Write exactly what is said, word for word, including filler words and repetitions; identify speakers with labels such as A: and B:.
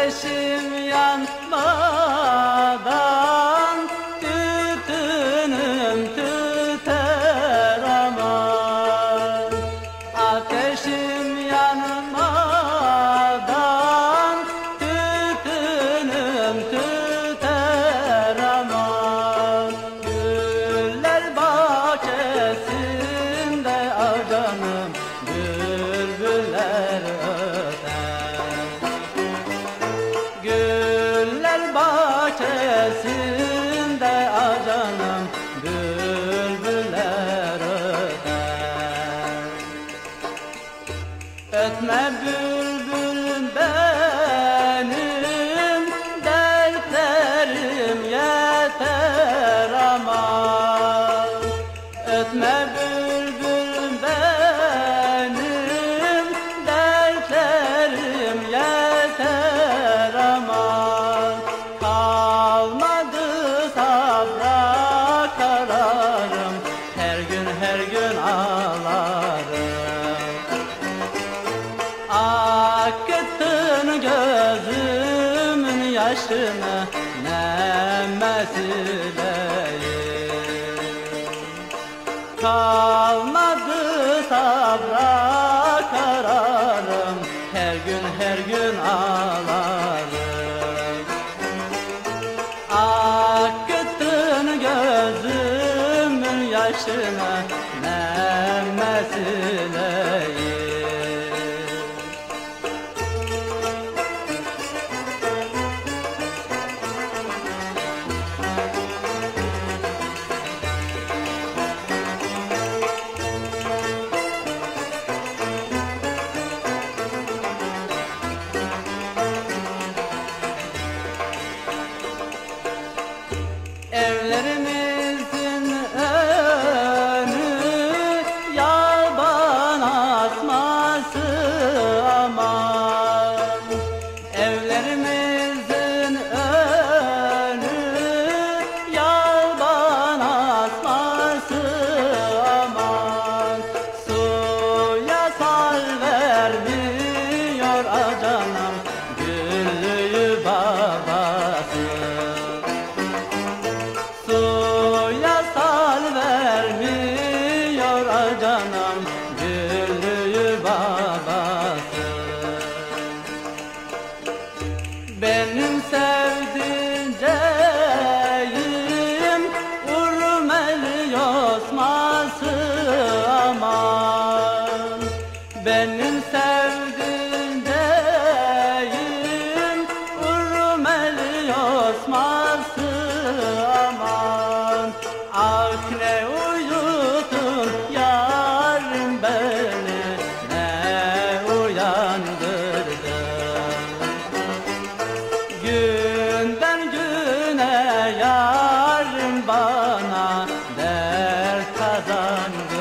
A: Ateşim yanmadan tütünüm tüter aman. Ateşim yanmadan tütünüm tüter aman. Güller bahçesinde acanım bülbüller Güller bahçesinde acanım bülbüller öter. Ötme bülbül benim dertlerim yeter aman. Ötme bülbül benim dertlerim yeter aman. Kalmadı sabra kararım, her gün her gün ağlarım. Akıttın gözümün yaşını, ne meseleyim. Kalmadı sabra kararım, her gün her gün ağlarım. Akıttın gözümün yaşına, ne meseleyim. Evlerimizin önü yaban asması aman. Evlerimizin önü yaban asması aman. Suya sal vermiyor acanım güllüyü babası. Suya sal vermiyor acanım güllüyü babası. Benim sevdiceğim urmeli yosması aman. Benim sevdiceğim urmeli yosması aman. Ah ne uyutun yarım beni, ne uyandırdın. Günden güne yarım bana dert kazandı.